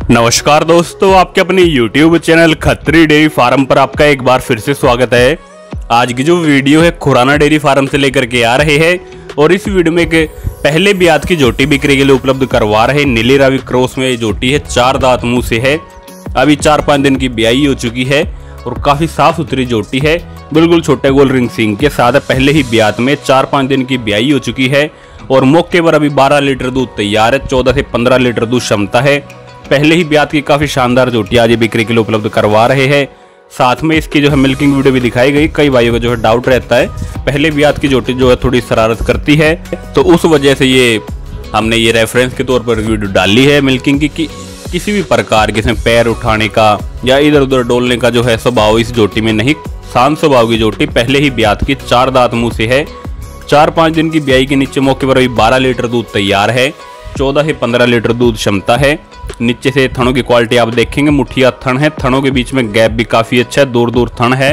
नमस्कार दोस्तों, आपके अपने YouTube channel Khatri dairy farm पर आपका एक बार फिर से स्वागत है। आज की जो वीडियो है खुराना डेयरी फार्म से लेकर के आ रहे हैं और इस वीडियो में एक पहले ब्यात की जोटी बिक्री के लिए उपलब्ध करवा रहे। नीली रावी क्रॉस में जोटी है, 4 दांत मुंह से है, अभी 4-5 दिन की ब्याई हो चुकी है और काफी साफ सुथरी जोटी है। बिल्कुल छोटे गोल रिंग सिंग के साथ पहले ही ब्यात में 4-5 दिन की ब्याई हो चुकी है और मौके पर अभी 12 लीटर दूध तैयार है। 14 से 15 लीटर दूध क्षमता है। पहले ही ब्यात की काफी शानदार जोटी आज बिक्री के लिए उपलब्ध करवा रहे हैं। साथ में इसकी जो है मिल्किंग वीडियो भी दिखाई गई। कई भाइयों को जो है डाउट रहता है, पहले ब्यात की जोटी जो है थोड़ी शरारत करती है, तो उस वजह से ये हमने ये रेफरेंस के तौर पर वीडियो डाली है मिल्किंग की। किसी भी प्रकार के पैर उठाने का या इधर उधर डोलने का जो है स्वभाव इस जोटी में नहीं। शांत स्वभाव की जोटी पहले ही ब्यात की 4 दांत मुंह से है। 4-5 दिन की ब्याई के नीचे मौके पर अभी 12 लीटर दूध तैयार है। 14 से 15 लीटर दूध क्षमता है। नीचे से थनों की क्वालिटी आप देखेंगे, मुठिया थन है, थनों के बीच में गैप भी काफी अच्छा है, दूर दूर थन है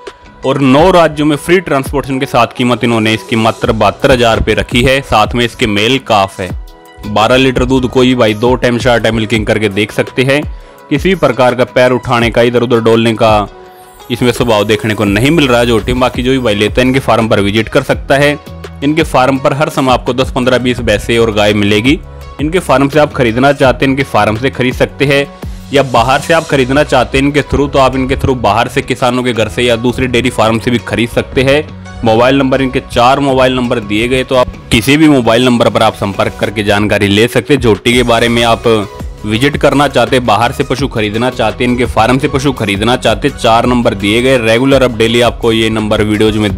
और 9 राज्यों में फ्री ट्रांसपोर्टेशन के साथ कीमत इन्होंने इसकी मात्र 72,000 रुपये रखी है। साथ में इसके मेल काफ है। 12 लीटर दूध कोई भाई 2 टाइम 4 टाइम मिल्किंग करके देख सकते हैं। किसी भी प्रकार का पैर उठाने का इधर उधर डोलने का इसमें स्वभाव देखने को नहीं मिल रहा है जोटी। बाकी जो भी भाई लेता है इनके फार्म पर विजिट कर सकता है। इनके फार्म पर हर समय आपको 10, 15, 20 भैंसें और गाय मिलेगी। इनके फार्म से आप खरीदना चाहते हैं इनके फार्म से खरीद सकते हैं, या बाहर से आप खरीदना चाहते हैं इनके थ्रू तो आप इनके थ्रू बाहर से किसानों के घर से या दूसरे डेयरी फार्म से भी खरीद सकते हैं। मोबाइल नंबर इनके 4 मोबाइल नंबर दिए गए, तो आप किसी भी मोबाइल नंबर पर आप संपर्क करके जानकारी ले सकते हैं। जोटी के बारे में आप विजिट करना चाहते, बाहर से पशु खरीदना चाहते, इनके फार्म से पशु खरीदना चाहते, 4 नंबर दिए गए। रेगुलर अब डेली आपको ये नंबर वीडियोज में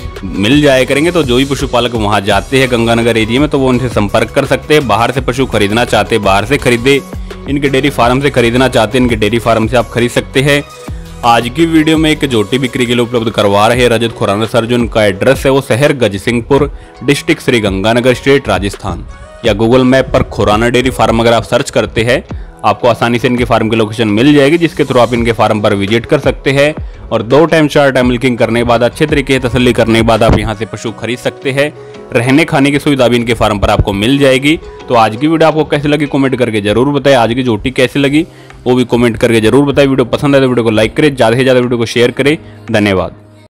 मिल जाया करेंगे, तो जो भी पशुपालक वहां जाते हैं गंगानगर एरिया में तो वो उनसे संपर्क कर सकते हैं। बाहर से पशु खरीदना चाहते बाहर से खरीदे, इनके डेयरी फार्म से खरीदना चाहते इनके डेयरी फार्म से आप खरीद सकते हैं। आज की वीडियो में एक जोटी बिक्री के लिए उपलब्ध करवा रहे हैं रजत खुराना सर। जो उनका एड्रेस है वो शहर गजसिंहपुर, डिस्ट्रिक्ट श्री गंगानगर, स्टेट राजस्थान। या गूगल मैप पर खुराना डेयरी फार्म अगर आप सर्च करते हैं आपको आसानी से इनके फार्म की लोकेशन मिल जाएगी, जिसके थ्रू आप इनके फार्म पर विजिट कर सकते हैं और 2 टाइम 4 टाइम मिल्किंग करने के बाद अच्छे तरीके से तसल्ली करने के बाद आप यहां से पशु खरीद सकते हैं। रहने खाने की सुविधा भी इनके फार्म पर आपको मिल जाएगी। तो आज की वीडियो आपको कैसी लगी कमेंट करके जरूर बताएं। आज की जोटी कैसी लगी वो भी कमेंट करके जरूर बताएं। वीडियो पसंद है तो वीडियो को लाइक करें, ज़्यादा से ज़्यादा वीडियो को शेयर करें। धन्यवाद।